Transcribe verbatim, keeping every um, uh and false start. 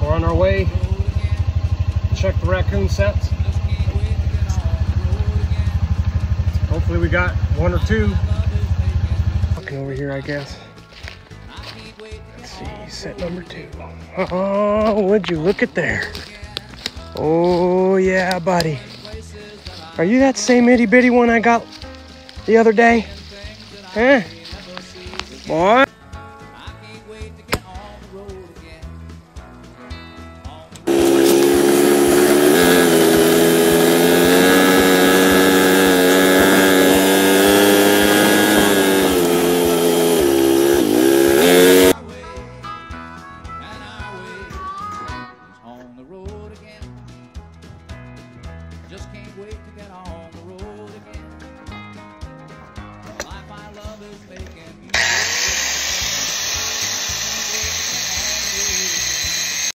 We're on our way. Check the raccoon sets. Hopefully we got one or two. Looking over here, I guess. Let's see, set number two. Oh, would you look at there? Oh yeah, buddy. Are you that same itty bitty one I got the other day? Huh? Boy. Just can't wait to get on